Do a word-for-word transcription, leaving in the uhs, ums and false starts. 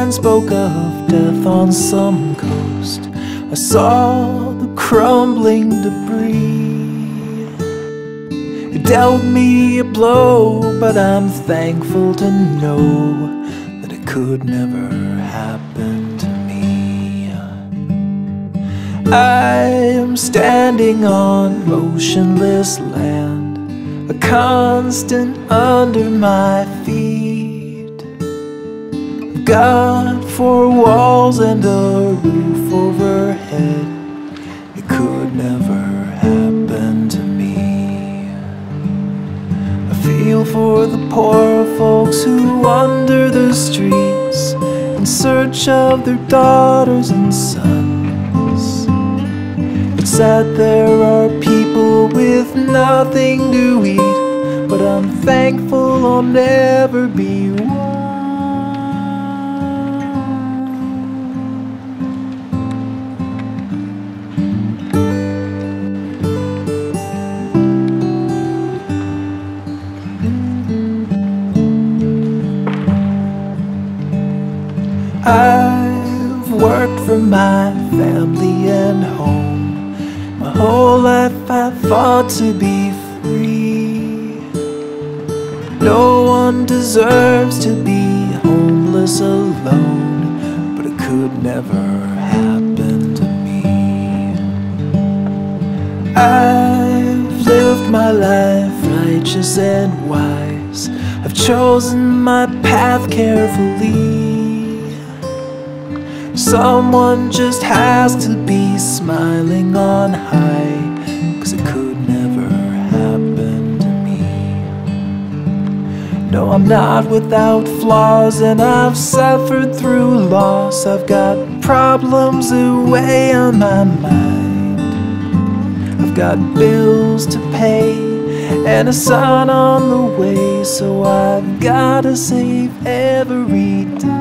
sign spoke of death on some coast. I saw the crumbling debris. It dealt me a blow, but I'm thankful to know that it could never happen to me. I am standing on motionless land, a constant under my feet. I've got four walls and a roof overhead. It could never happen to me. I feel for the poor folks who wander the streets in search of their daughters and sons. It's sad there are people with nothing to eat, but I'm thankful I'll never be one. I've worked for my family and home. My whole life I fought to be free. No one deserves to be homeless alone, but it could never happen to me. I've lived my life righteous and wise. I've chosen my path carefully. Someone just has to be smiling on high, 'cause it could never happen to me. No, I'm not without flaws, and I've suffered through loss. I've got problems that weigh on my mind. I've got bills to pay and a son on the way, so I've gotta save every day.